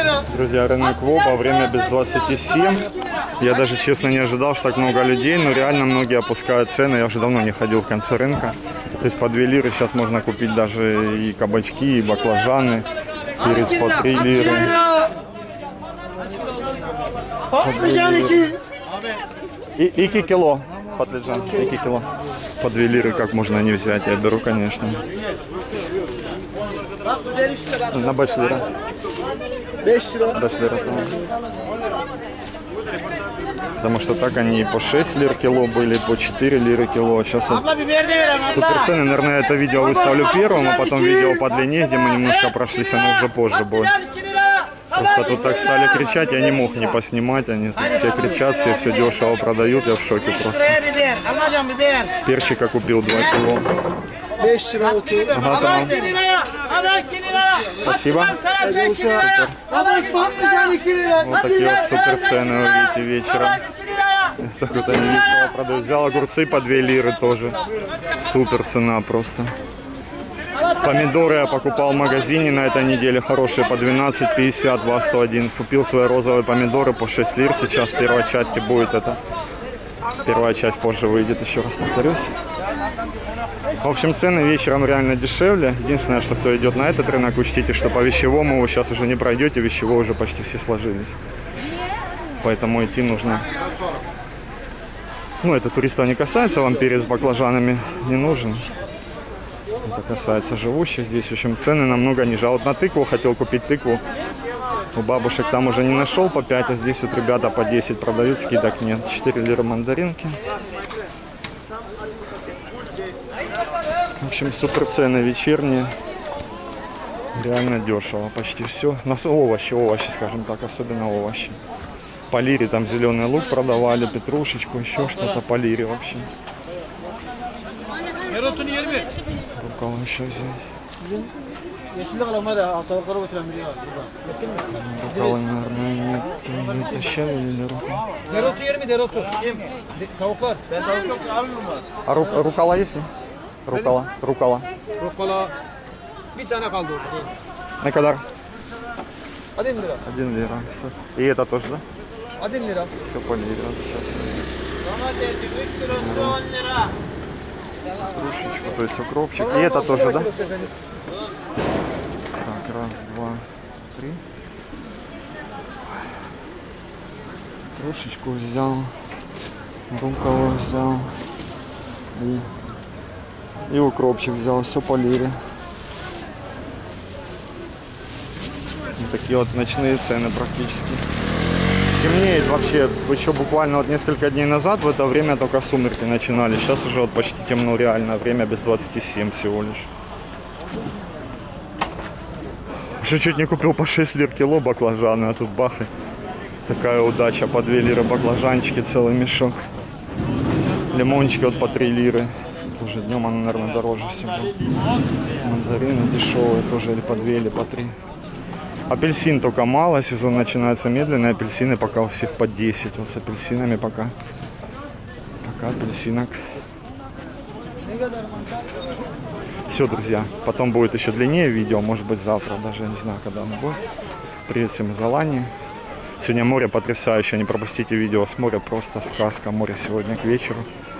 Друзья, рынок Воба, время без 27. Я даже, честно, не ожидал, что так много людей, но реально многие опускают цены. Я уже давно не ходил в конце рынка. То есть по 2 лиры сейчас можно купить даже и кабачки, и баклажаны. Перец по 3 лиры. И кило. Подлежан, 2 кило. По 2 лиры как можно не взять? Я беру, конечно. На 5 лира. 5 лира. Потому что так они и по 6 лир кило были, по 4 лиры кило. Сейчас вот супер цены. Наверное, это видео выставлю первым, а потом видео по длине, где мы немножко прошлись, оно уже позже будет. Просто тут так стали кричать, я не мог не поснимать. Они тут все кричат, все дешево продают, я в шоке просто. Перчика купил 2 кило. Ага, tamam. Спасибо. Супер. Вот такие вот супер цены, вы видите, вечером. Так вот они весело продают. Взял огурцы по 2 лиры тоже. Супер цена просто. Помидоры я покупал в магазине на этой неделе, хорошие по 12,50 в 101. Купил свои розовые помидоры по 6 лир. Сейчас в первой части будет это. Первая часть позже выйдет, еще раз повторюсь. В общем, цены вечером реально дешевле. Единственное, что кто идет на этот рынок, учтите, что по вещевому вы сейчас уже не пройдете, вещевой уже почти все сложились. Поэтому идти нужно. Ну, это туристов не касается, вам перец с баклажанами не нужен. Это касается живущих здесь. В общем, цены намного ниже. А вот на тыкву хотел купить тыкву. У бабушек там уже не нашел по 5, а здесь вот ребята по 10 продают, скидок нет. 4 лиры мандаринки. В общем, супер цены вечерние. Реально дешево, почти все. Но овощи, скажем так, особенно овощи. По лире там зеленый лук продавали, петрушечку, еще что-то по лире вообще. Рукава еще взять. Рукава, наверное, не тащали или рукава? А рукава есть? Рукала. Rukala bir tane kaldı orada. На kadar? 1 lira. 1 лира. И это тоже, да? 1 lira. Все по лире. Сейчас. Кружечку, то есть укропчик. И это тоже, да? Так, раз, два, три. Кружечку взял. Рукаву взял. И укропчик взял, все по лире. Вот такие вот ночные цены практически. Темнеет вообще, еще буквально вот несколько дней назад в это время только сумерки начинали. Сейчас уже вот почти темно реально, время без 27 всего лишь. Еще чуть не купил по 6 лир кило баклажаны, а тут бах и такая удача, по 2 лиры баклажанчики, целый мешок. Лимончики вот по 3 лиры. Уже днем она, наверное, дороже всего. Мандарины дешевые тоже, или по 2, или по 3. Апельсин только мало, сезон начинается медленно, апельсины пока у всех по 10. Вот с апельсинами пока апельсинок. Все, друзья, потом будет еще длиннее видео, может быть завтра, даже не знаю, когда оно будет. Привет всем из Алании. Сегодня море потрясающее, не пропустите видео с моря, просто сказка, море сегодня к вечеру.